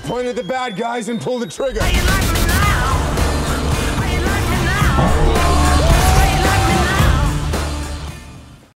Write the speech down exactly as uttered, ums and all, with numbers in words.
point at the bad guys and pull the trigger. How you like me now?